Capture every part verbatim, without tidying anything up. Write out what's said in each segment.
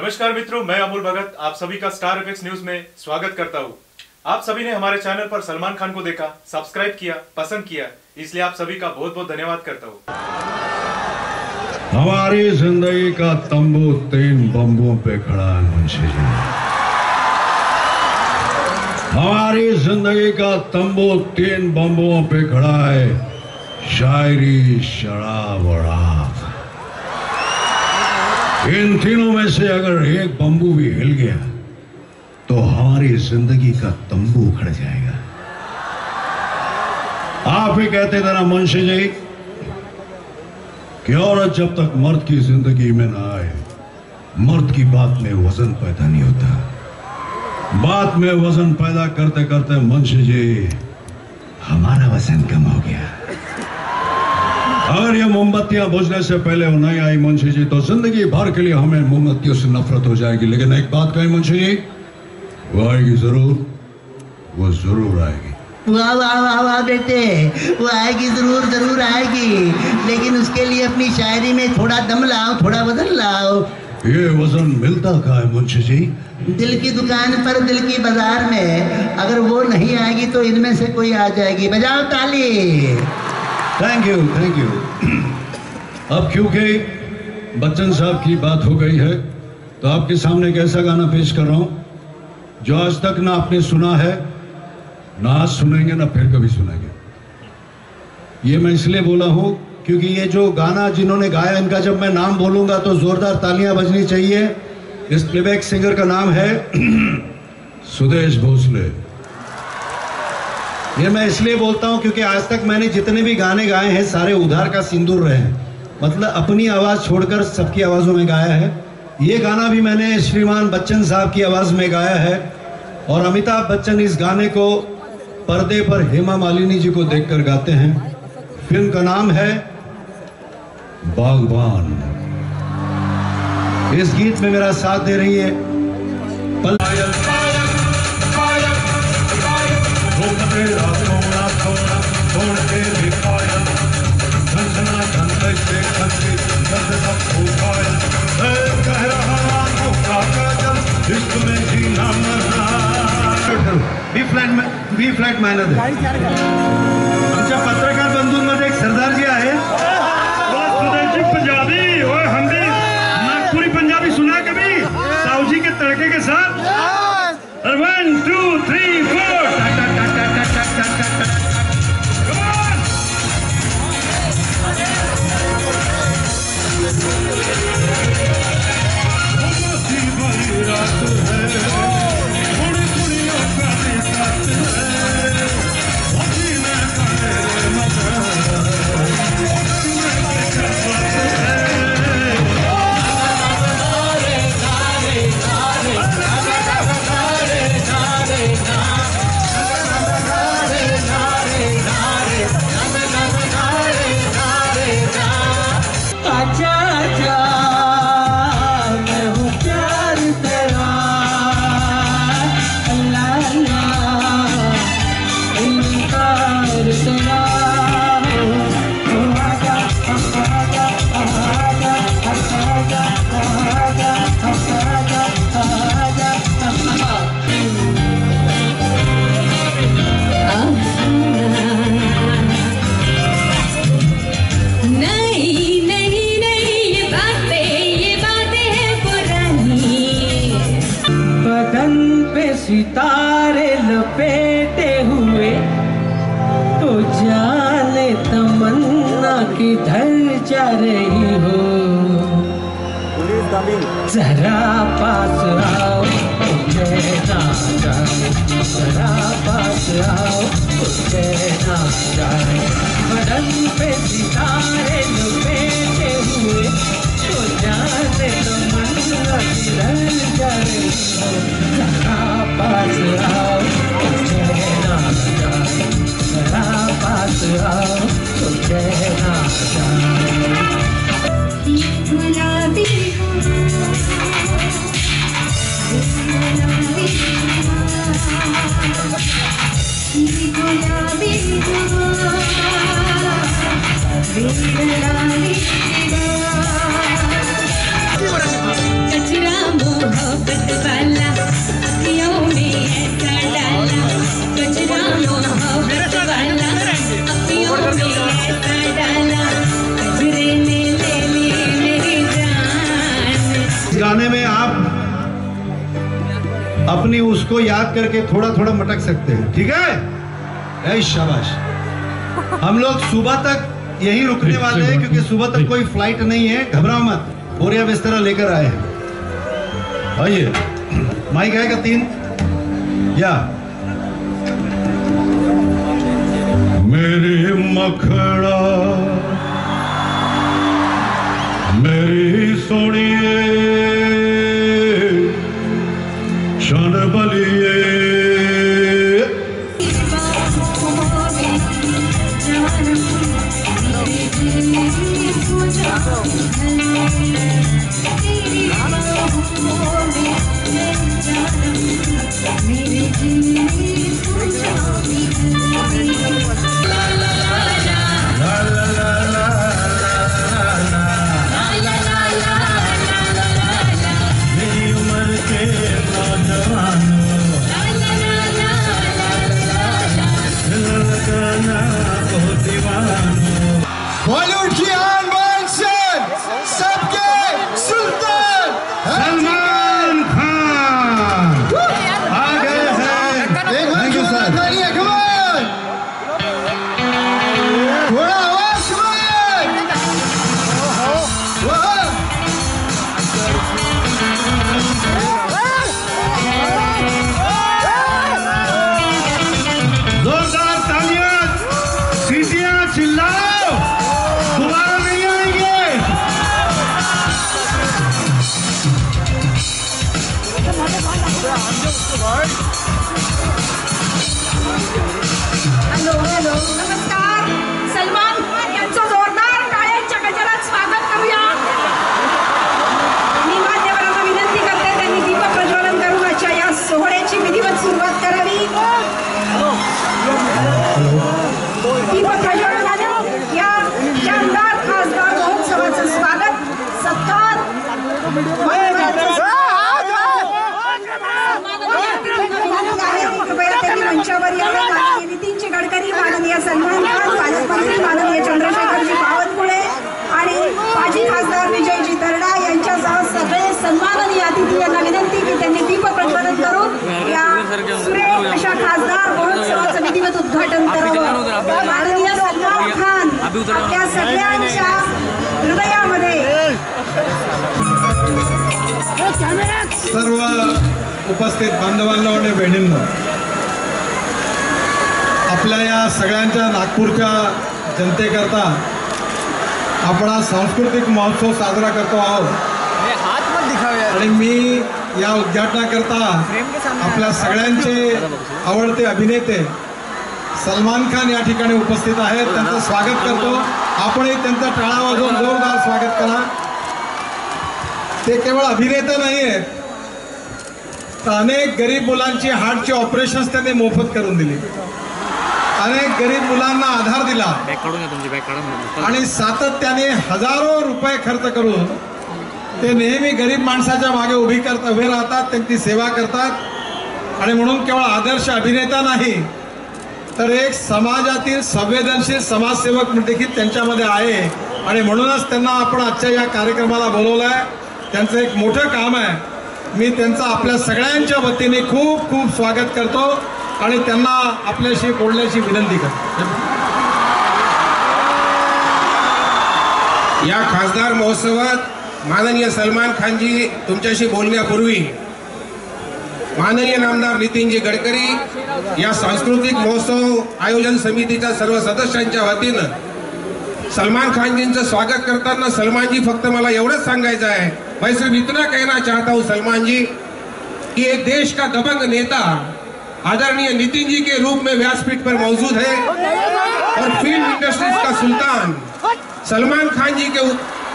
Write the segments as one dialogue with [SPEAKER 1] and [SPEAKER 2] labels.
[SPEAKER 1] नमस्कार मित्रों, मैं अमूल भगत आप सभी का स्टार एफएक्स न्यूज में स्वागत करता हूं। आप सभी ने हमारे चैनल पर सलमान खान को देखा, सब्सक्राइब किया, पसंद किया, इसलिए आप सभी का बहुत बहुत धन्यवाद करता हूं।
[SPEAKER 2] हमारी जिंदगी का तंबू तीन बम्बों पे खड़ा है मुंशी जी। हमारी जिंदगी का तंबू तीन बम्बों पे खड़ा है, शायरी, शराब और आग। इन तीनों में से अगर एक बम्बू भी हिल गया तो हमारी जिंदगी का तंबू उखड़ जाएगा। आप ही कहते थे ना मुंशी जी कि औरत जब तक मर्द की जिंदगी में ना आए, मर्द की बात में वजन पैदा नहीं होता। बात में वजन पैदा करते करते मुंशी जी हमारा वजन कम हो गया। अगर ये मोमबत्तियां बुझने से पहले वो नहीं आई मुंशी जी तो जिंदगी भर के लिए हमें मोमबत्तियों से नफरत हो जाएगी। लेकिन एक बात कही मुंशी जी, वो आएगी जरूर, वो जरूर आएगी।
[SPEAKER 3] वाह वाह वाह वाह बेटे, वो आएगी जरूर जरूर आएगी, लेकिन उसके लिए अपनी शायरी में थोड़ा दम लाओ, थोड़ा वजन लाओ।
[SPEAKER 2] ये वजन मिलता कहाँ है मुंशी जी?
[SPEAKER 3] दिल की दुकान पर, दिल की बाजार में। अगर वो नहीं आएगी तो इनमें से कोई आ जाएगी। बजाओ ताली।
[SPEAKER 2] Thank you thank you. अब क्योंकि बच्चन साहब की बात हो गई है तो आपके सामने एक ऐसा गाना पेश कर रहा हूं जो आज तक ना आपने सुना है, ना आज सुनेंगे, ना फिर कभी सुनेंगे। ये मैं इसलिए बोला हूं क्योंकि ये जो गाना जिन्होंने गाया, इनका जब मैं नाम बोलूंगा तो जोरदार तालियां बजनी चाहिए। इस प्लेबैक सिंगर का नाम है सुदेश भोसले। ये मैं इसलिए बोलता हूं क्योंकि आज तक मैंने जितने भी गाने गाए हैं सारे उधार का सिंदूर रहे हैं, मतलब अपनी आवाज़ छोड़कर सबकी आवाज़ों में गाया है। ये गाना भी मैंने श्रीमान बच्चन साहब की आवाज़ में गाया है और अमिताभ बच्चन इस गाने को पर्दे पर हेमा मालिनी जी को देखकर गाते हैं। फिल्म का नाम है बागबान। इस गीत में मेरा साथ दे रही है पल B flat B flat minor है। आमच्या पत्रकार बंधूंमध्ये एक सरदार जी आहे,
[SPEAKER 4] सुदेशी पंजाबी और हिंदी नागपुरी पंजाबी सुना कभी साहू के तड़के के साथ। वन टू थ्री फोर
[SPEAKER 5] सितारे लपेटे हुए तो जाने तमन्ना किधर जा रही हो। जरा पास आओ कहना जाए, जरा पास आओ कहना जाए। बदन पे सितारे लपेटे हुए तो जाने तमन्ना किधर जा रही हो। जरा पास आओ कहना जाए, जरा पास आओ तो कहना जाए।
[SPEAKER 6] गुलाबी गुलाबी कचरा
[SPEAKER 2] याद करके थोड़ा थोड़ा मटक सकते हैं, ठीक है? ऐ शाबाश। हम लोग सुबह तक यही रुकने वाले हैं क्योंकि सुबह तक कोई फ्लाइट नहीं है। घबराओ मत, बोरिया बिस्तरा लेकर आए हैं। आइए, माइक आएगा तीन या मेरी मखड़ा मेरी सोनिए शान बलिए
[SPEAKER 6] बॉलीवुड की आन बान शान सबके सुल्तान
[SPEAKER 2] सलमान खान आ गए हैं।
[SPEAKER 6] Thank you sir. थोड़ा आवाज
[SPEAKER 2] जोरदार तालियां, सीटियां चिल्लाओ, दोबारा नहीं आएंगे।
[SPEAKER 7] हॅलो हॅलो नमस्कार. सलमान खान यांचं जोरदार टाळ्यांच्या गजरात स्वागत करूया. मी मान्यवरांना विनंती करते त्यांनी दीप प्रज्वलन करून आजच्या या सोहळ्याची विधिवत सुरुवात करावी. दीप प्रज्वलनाने या शानदार खासदार महोत्सवाचं स्वागत सत्कार मंचावर यावे. माननीय नितीनजी गडकरी, माननीय सलमान खान, पालकमंत्री माननीय चंद्रशेखरजी बावनकुळे आणि माजी खासदार विजयजी तरडा यांच्यासह सगळे सन्माननीय अतिथी यांना विनंती की त्यांनी दीप प्रज्वलन करून या सुरेख अशा खासदार महोत्सवाचं विधिवत उद्घाटन करावं. माननीय सलमान खान आपल्या सगळ्यांच्या हृदयामध्ये.
[SPEAKER 2] सर्व उपस्थित बांधवांनो आणि बहिणींनो, आपल्या या सगळ्यांच्या नागपूरच्या जनतेकरता आपण हा सांस्कृतिक महोत्सव साजरा करतो आहोत आणि मी या उद्घाटनाकरता आपल्या सगळ्यांचे आवडते अभिनेते सलमान खान या ठिकाणी उपस्थित आहेत. त्यांचं स्वागत करतो. आपणही त्यांचा टाळा वाजवून जोरदार स्वागत करा. ते केवळ अभिनेता नाही आहेत, तर अनेक गरीब मुलांची हार्टची ऑपरेशन्स त्यांनी मोफत करून दिली. अनेक गरीब मुलांना आधार दिला आणि सातत्याने हजारो रुपये खर्च करून ते नेहमी गरीब माणसाच्या मागे उभी करता उभे राहतात, त्यांची सेवा करतात. आणि म्हणून केवळ आदर्श अभिनेता नाही, तर एक समाजातील संवेदनशील समाजसेवक देखील त्यांच्यामध्ये आहे. आणि म्हणूनच त्यांना आपण आजच्या या कार्यक्रमाला बोलवलं आहे. त्यांचं एक मोठं काम आहे. मी त्यांचं आपल्या सगळ्यांच्या वतीने खूप खूप स्वागत करतो आणि त्यांना आपल्याशी बोलण्याची विनंती करतो.
[SPEAKER 8] या खासदार महोत्सवात माननीय सलमान खानजी तुमच्याशी बोलण्यापूर्वी माननीय नामदार नितीनजी गडकरी या सांस्कृतिक महोत्सव आयोजन समितीच्या सर्व सदस्यांच्या वतीनं सलमान खानजींचं स्वागत करताना सलमान जी फक्त मला एवढंच सांगायचं है, मैं सिर्फ इतना कहना चाहता हूं सलमान जी कि एक देश का दबंग नेता आदरणीय नितिन जी के रूप में व्यासपीठ पर मौजूद है और फिल्म इंडस्ट्रीज का सुल्तान सलमान खान जी के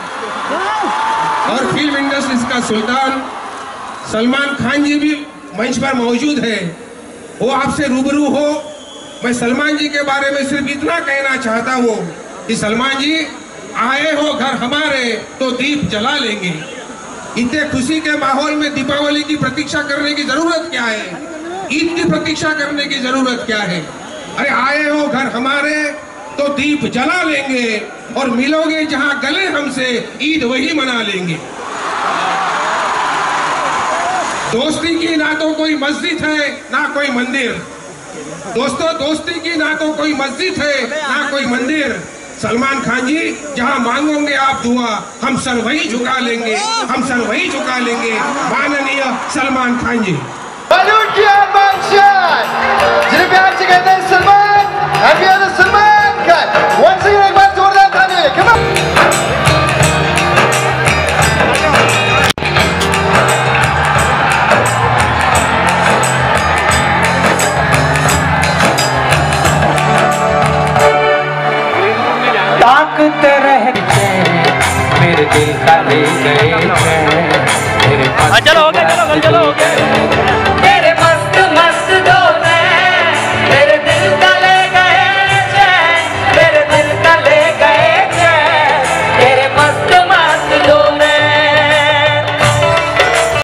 [SPEAKER 8] और फिल्म इंडस्ट्रीज का सुल्तान सलमान खान जी भी मंच पर मौजूद है। वो आपसे रूबरू हो। मैं सलमान जी के बारे में सिर्फ इतना कहना चाहता हूँ कि सलमान जी आए हो घर हमारे तो दीप जला लेंगे। इतने खुशी के माहौल में दीपावली की प्रतीक्षा करने की जरूरत क्या है, ईद की प्रतीक्षा करने की जरूरत क्या है। अरे आए हो घर हमारे तो दीप जला लेंगे और मिलोगे जहां गले हमसे ईद वही मना लेंगे। दोस्ती की ना तो कोई मस्जिद है ना कोई मंदिर। दोस्तों, दोस्ती की ना तो कोई मस्जिद है ना कोई मंदिर। सलमान खान जी, जहां मांगोगे आप दुआ, हम सर वही झुका लेंगे, हम सर वही झुका लेंगे। माननीय सलमान खान जी।
[SPEAKER 6] बॉलीवुड की आर्मान शान, जिन्हें प्यार से कहते हैं Salman, and we are the Salman Khan. Once again एक बार जोरदार तालियां, come on।
[SPEAKER 5] ताकते रहते मेरे दिल का ले गए। चलो हो गया, चलो चलो हो गया।